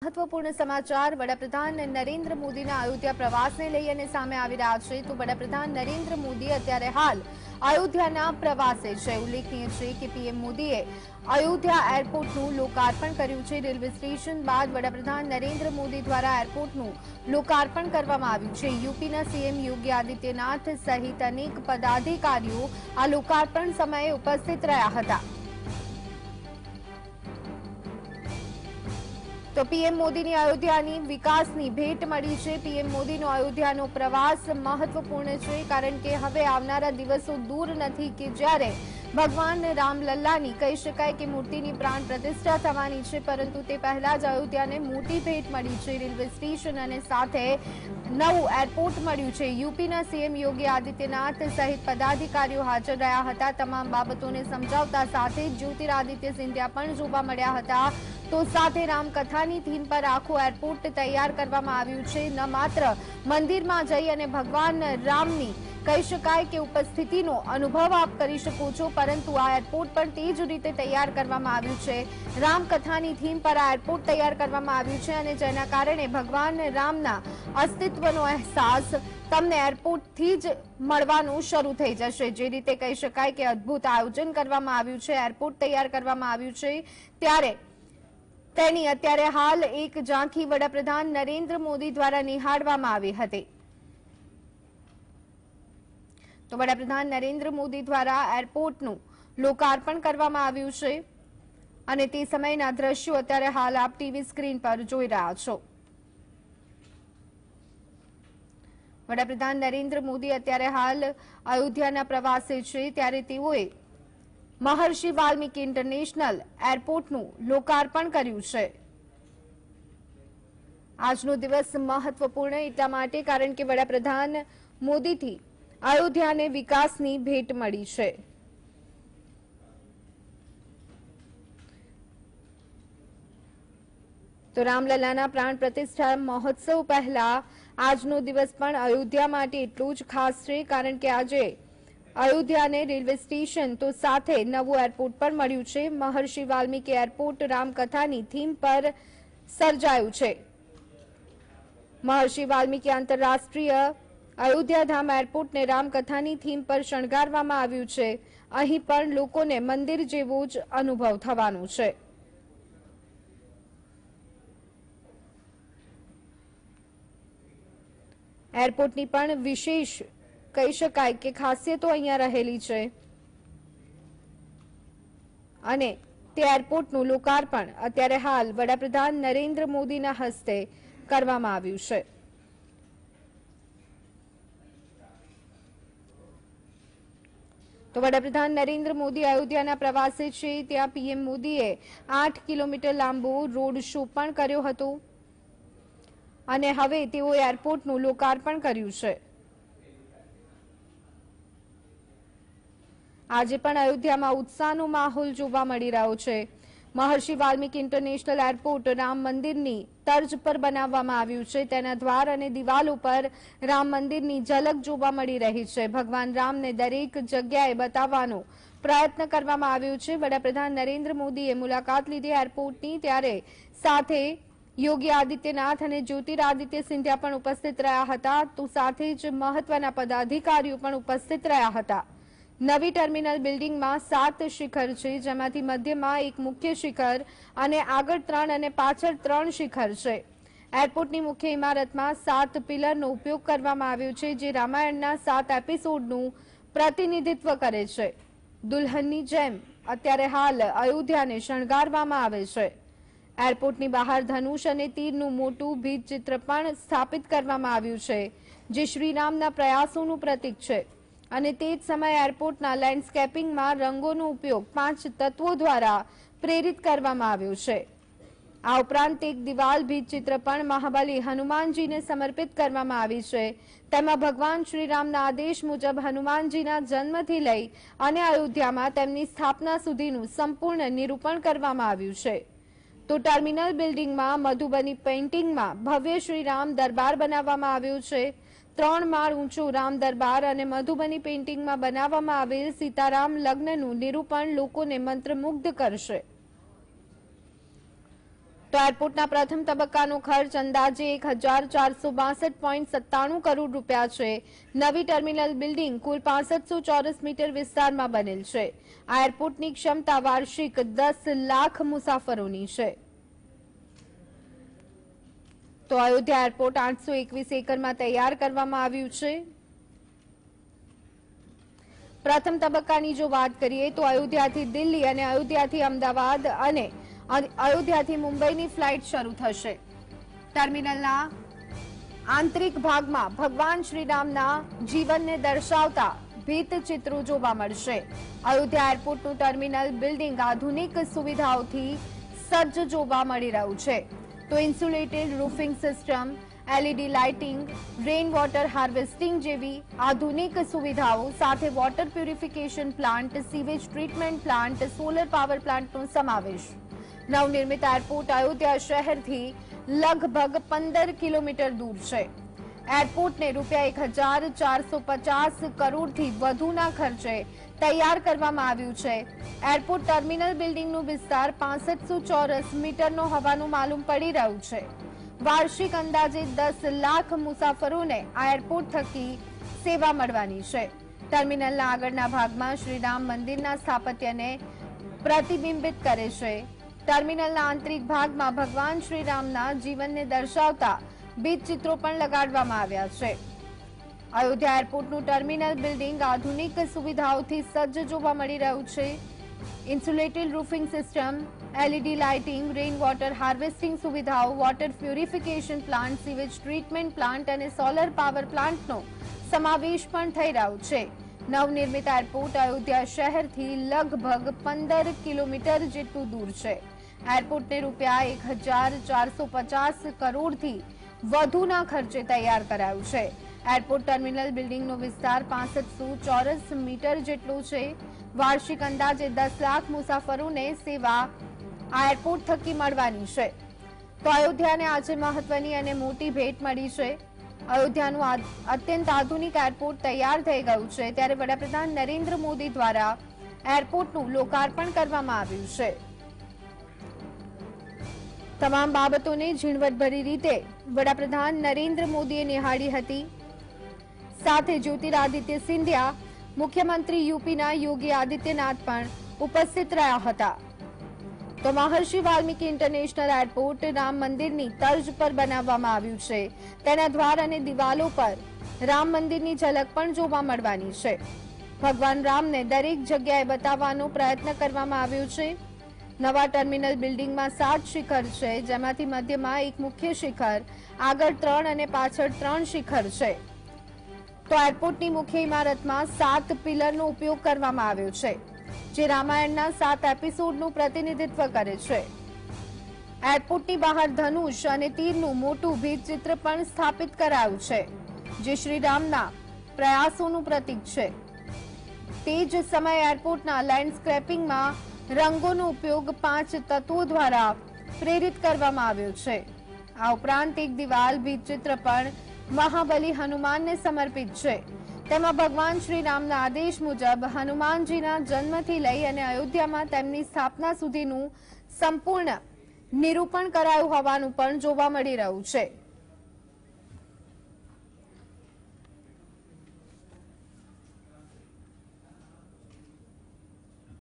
મહત્વપૂર્ણ સમાચાર વડાપ્રધાન નરેન્દ્ર મોદીના અયોધ્યા પ્રવાસને લઈ અને સામે આવી રહ્યા છે તો વડાપ્રધાન નરેન્દ્ર મોદી અત્યારે હાલ અયોધ્યાના પ્રવાસે છે। ઉલ્લેખનીય છે કે પીએમ મોદીએ અયોધ્યા એરપોર્ટનું લોકાર્પણ કર્યું છે। રેલવે સ્ટેશન બાદ વડાપ્રધાન નરેન્દ્ર મોદી દ્વારા એરપોર્ટનું લોકાર્પણ કરવામાં આવ્યું છે। યુપીના સીએમ યોગી આદિત્યનાથ સહિત અનેક પદાધિકારીઓ આ લોકાર્પણ સમયે ઉપસ્થિત રહ્યા હતા। તો પીએમ મોદીની અયોધ્યાની વિકાસની ભેટ મળી છે। પીએમ મોદીનો અયોધ્યાનો પ્રવાસ મહત્વપૂર્ણ છે કારણ કે હવે આવનારા દિવસો દૂર નથી કે જ્યારે ભગવાન રામલલ્લાની કહી શકાય કે મૂર્તિની પ્રાણ પ્રતિષ્ઠા થવાની છે, પરંતુ તે પહેલા જ અયોધ્યાને મોટી ભેટ મળી છે। રેલવે સ્ટેશન અને સાથે નવું એરપોર્ટ મળ્યું છે। યુપીના સીએમ યોગી આદિત્યનાથ સહિત પદાધિકારીઓ હાજર રહ્યા હતા। તમામ બાબતોને સમજાવતા સાથે જ્યોતિરાદિત્ય સિંધિયા પણ જોવા મળ્યા હતા। તો સાથે રામકથાની થીમ પર આખું એરપોર્ટ તૈયાર કરવામાં આવ્યું છે। ન માત્ર મંદિરમાં જઈ અને ભગવાન રામની કહી શકાય કે ઉપસ્થિતિનો અનુભવ આપ કરી શકો છો, પરંતુ આ એરપોર્ટ પણ તે જ રીતે તૈયાર કરવામાં આવ્યું છે। રામકથાની થીમ પર આ એરપોર્ટ તૈયાર કરવામાં આવ્યું છે અને જેના કારણે ભગવાન રામના અસ્તિત્વનો અહેસાસ તમને એરપોર્ટથી જ મળવાનું શરૂ થઈ જશે। જે રીતે કહી શકાય કે અદ્ભુત આયોજન કરવામાં આવ્યું છે, એરપોર્ટ તૈયાર કરવામાં આવ્યું છે, ત્યારે તેની અત્યારે હાલ એક ઝાંખી વડાપ્રધાન નરેન્દ્ર મોદી દ્વારા નિહાળવામાં આવી હતી। તો વડાપ્રધાન નરેન્દ્ર મોદી દ્વારા એરપોર્ટનું લોકાર્પણ કરવામાં આવ્યું છે અને તે સમયના દ્રશ્યો અત્યારે હાલ આપ ટીવી સ્ક્રીન પર જોઈ રહ્યા છો। વડાપ્રધાન નરેન્દ્ર મોદી અત્યારે હાલ અયોધ્યાના પ્રવાસે છે, ત્યારે તેઓએ મહર્ષિ વાલ્મીકી ઇન્ટરનેશનલ એરપોર્ટનું લોકાર્પણ કર્યું છે। આજનો દિવસ મહત્વપૂર્ણ એટલા માટે કારણ કે વડાપ્રધાન મોદીથી અયોધ્યાને વિકાસની ભેટ મળી છે। તો રામલલ્લાના પ્રાણ પ્રતિષ્ઠા મહોત્સવ પહેલા આજનો દિવસ પણ અયોધ્યા માટે એટલું જ ખાસ છે કારણ કે આજે અયોધ્યાને રેલવે સ્ટેશન તો સાથે નવું એરપોર્ટ પણ મળ્યું છે। મહર્ષિ વાલ્મીકી એરપોર્ટ રામકથાની થીમ પર સર્જાયું છે। મહર્ષિ વાલ્મીકી આંતરરાષ્ટ્રીય અયોધ્યાધામ એરપોર્ટને રામકથાની થીમ પર શણગારવામાં આવ્યું છે। અહીં પણ લોકોને મંદિર જેવો જ અનુભવ થવાનો છે। એરપોર્ટની પણ વિશેષ કહી શકાય કે ખાસિયતો અહીંયા રહેલી છે અને તે એરપોર્ટનું લોકાર્પણ અત્યારે હાલ વડાપ્રધાન નરેન્દ્ર મોદીના હસ્તે કરવામાં આવ્યું છે। તો વડાપ્રધાન નરેન્દ્ર મોદી અયોધ્યાના પ્રવાસે છે, ત્યાં પીએમ મોદીએ 8 કિલોમીટર લાંબો રોડ શો પણ કર્યો હતો અને હવે તેઓએ એરપોર્ટનું લોકાર્પણ કર્યું છે। આજે પણ અયોધ્યામાં ઉત્સાહનો માહોલ જોવા મળી રહ્યો છે। મહર્ષિ વાલ્મીકી ઇન્ટરનેશનલ એરપોર્ટ રામ મંદિરની તર્જ પર બનાવવામાં આવ્યું છે। તેના દ્વાર અને દિવાલો પર રામ મંદિરની ઝલક જોવા મળી રહી છે। ભગવાન રામને દરેક જગ્યાએ બતાવવાનો પ્રયત્ન કરવામાં આવ્યો છે। વડાપ્રધાન નરેન્દ્ર મોદીએ મુલાકાત લીધી એરપોર્ટની, ત્યારે સાથે યોગી આદિત્યનાથ અને જ્યોતિરાદિત્ય સિંધિયા પણ ઉપસ્થિત રહ્યા હતા। તો સાથે જ મહત્વના પદાધિકારીઓ પણ ઉપસ્થિત રહ્યા હતા। નવી ટર્મિનલ બિલ્ડિંગમાં 7 શિખર છે, જેમાંથી મધ્યમાં એક મુખ્ય શિખર અને આગળ 3 અને પાછળ 3 શિખર છે। એરપોર્ટની મુખ્ય ઇમારતમાં 7 પિલરનો ઉપયોગ કરવામાં આવ્યો છે, જે રામાયણના 7 એપિસોડનું પ્રતિનિધિત્વ કરે છે। દુલ્હનની જેમ અત્યારે હાલ અયોધ્યાને શણગારવામાં આવે છે। એરપોર્ટની બહાર ધનુષ અને તીરનું મોટું ભીંતચિત્ર પણ સ્થાપિત કરવામાં આવ્યું છે, જે શ્રીરામના પ્રયાસોનું પ્રતીક છે અને તે જ સમયે એરપોર્ટના લેન્ડસ્કેપિંગમાં રંગોનો ઉપયોગ 5 તત્વો દ્વારા પ્રેરિત કરવામાં આવ્યો છે। આ ઉપરાંત એક દિવાલ ભીંતચિત્ર પણ મહાબલી હનુમાનજીને સમર્પિત કરવામાં આવી છે। તેમાં ભગવાન શ્રીરામના આદેશ મુજબ હનુમાનજીના જન્મથી લઈ અને અયોધ્યામાં તેમની સ્થાપના સુધીનું સંપૂર્ણ નિરૂપણ કરવામાં આવ્યું છે। તો ટર્મિનલ બિલ્ડિંગમાં મધુબની પેઇન્ટિંગમાં ભવ્ય શ્રીરામ દરબાર બનાવવામાં આવ્યો છે। 3 માળ ઊંચો રામ દરબાર અને મધુબની પેઇન્ટિંગમાં બનાવવામાં આવેલ સીતારામ લગ્નનું નિરૂપણ લોકોને મંત્રમુગ્ધ કરશે। તો એરપોર્ટના પ્રથમ તબક્કાનો ખર્ચ અંદાજે 1462.97 કરોડ રૂપિયા છે. નવી ટર્મિનલ બિલ્ડિંગ કુલ 6500 ચોરસ મીટર વિસ્તારમાં બનેલ છે. આ એરપોર્ટની ક્ષમતા વાર્ષિક 10 લાખ મુસાફરોની છે. તો અયોધ્યા એરપોર્ટ 821 એકરમાં તૈયાર કરવામાં આવ્યું છે. પ્રથમ તબક્કાની જો વાત કરીએ તો અયોધ્યાથી દિલ્હી અને અયોધ્યાથી અમદાવાદ અને અયોધ્યાથી મુંબઈની ફ્લાઇટ શરૂ થશે. ટર્મિનલના આંતરિક ભાગમાં ભગવાન શ્રીરામના જીવનને દર્શાવતા ભીંતચિત્રો જોવા મળશે. અયોધ્યા એરપોર્ટનું ટર્મિનલ બિલ્ડિંગ આધુનિક સુવિધાઓથી સજ્જ જોવા મળી રહ્યું છે. તો insulated roofing system, LED lighting, rain water harvesting જેવી આધુનિક સુવિધાઓ સાથે water purification plant, sewage treatment plant, solar power પ્લાન્ટનો સમાવેશ. નવનિર્મિત એરપોર્ટ અયોધ્યા શહેરથી લગભગ 15 કિલોમીટર દૂર છે. એરપોર્ટને ₹1450 કરોડથી વધુના ખર્ચે તૈયાર કરવામાં આવ્યું છે. એરપોર્ટ ટર્મિનલ બિલ્ડિંગનો વિસ્તાર 6500 ચોરસ મીટરનો હોવાનું માલુમ પડી રહ્યું છે. વાર્ષિક અંદાજે 10 લાખ મુસાફરોને આ એરપોર્ટ થકી સેવા મળવાની છે. ટર્મિનલના આગળના ભાગમાં શ્રીરામ મંદિરના સ્થાપત્યને પ્રતિબિંબિત કરે છે. ટર્મિનલના આંતરિક ભાગમાં ભગવાન શ્રીરામના જીવનને દર્શાવતા ભીંતચિત્રો પણ લગાડવામાં આવ્યા છે. અયોધ્યા એરપોર્ટનું ટર્મિનલ બિલ્ડિંગ આધુનિક સુવિધાઓથી સજ્જ જોવા મળી રહ્યું છે. Insulated roofing system, LED lighting, rain water harvesting સુવિધાઓ, water purification plant, sewage treatment plant અને સોલર પાવર પ્લાન્ટનો સમાવેશ પણ થઈ રહ્યો છે. નવનિર્મિત એરપોર્ટ અયોધ્યા શહેરથી લગભગ 15 કિલોમીટર જેટલું દૂર છે. એરપોર્ટને ₹1450 કરોડથી વધુના ખર્ચે તૈયાર કરાયું છે. એરપોર્ટ ટર્મિનલ બિલ્ડિંગનો વિસ્તાર 6500 ચોરસ મીટર જેટલો છે. વાર્ષિક અંદાજે 10 લાખ મુસાફરોને સેવા આ એરપોર્ટ થકી મળવાની છે. તો અયોધ્યાને આજે મહત્વની અને મોટી ભેટ મળી છે. અયોધ્યાનું અત્યંત આધુનિક એરપોર્ટ તૈયાર થઈ ગયું છે, ત્યારે વડાપ્રધાન નરેન્દ્ર મોદી દ્વારા એરપોર્ટનું લોકાર્પણ કરવામાં આવ્યું છે. તમામ બાબતોને ઝીણવટભરી રીતે વડાપ્રધાન નરેન્દ્ર મોદીએ નિહાળી હતી. સાથે જ્યોતિરાદિત્ય સિંધિયા, મુખ્યમંત્રી યુપીના યોગી આદિત્યનાથ પણ ઉપસ્થિત રહ્યા હતા. તો મહર્ષિ વાલ્મીકી ઇન્ટરનેશનલ એરપોર્ટ રામ મંદિરની તર્જ પર બનાવવામાં આવ્યું છે. તેના દ્વાર અને દિવાલો પર રામ મંદિરની ઝલક પણ જોવા મળવાની છે. ભગવાન રામને દરેક જગ્યાએ બતાવવાનો પ્રયત્ન કરવામાં આવ્યો છે. નવા ટર્મિનલ બિલ્ડિંગમાં 7 શિખર છે, જેમાંથી મધ્યમાં એક મુખ્ય શિખર, આગળ 3 અને પાછળ 3 શિખર છે. તો એરપોર્ટની મુખ્ય ઇમારતમાં 7 પિલરનો ઉપયોગ કરવામાં આવ્યો છે, જે રામાયણના 7 એપિસોડનું પ્રતિનિધિત્વ કરે છે. એરપોર્ટની બહાર ધનુષ અને તીરનું મોટું ભીંતચિત્ર પણ સ્થાપિત કરાયું છે, જે શ્રીરામના પ્રયાસોનું પ્રતીક છે. તે જ સમયે એરપોર્ટના લેન્ડસ્કેપિંગમાં રંગોનો ઉપયોગ 5 તત્વો દ્વારા પ્રેરિત કરવામાં આવ્યો છે. આ ઉપરાંત એક દિવાલ ભીંતચિત્ર પણ મહાબલી હનુમાનને સમર્પિત છે. તેમાં ભગવાન શ્રીરામના આદેશ મુજબ હનુમાનજીના જન્મથી લઈ અને અયોધ્યામાં તેમની સ્થાપના સુધીનું સંપૂર્ણ નિરૂપણ કરાયું હોવાનું પણ જોવા મળી રહ્યું છે.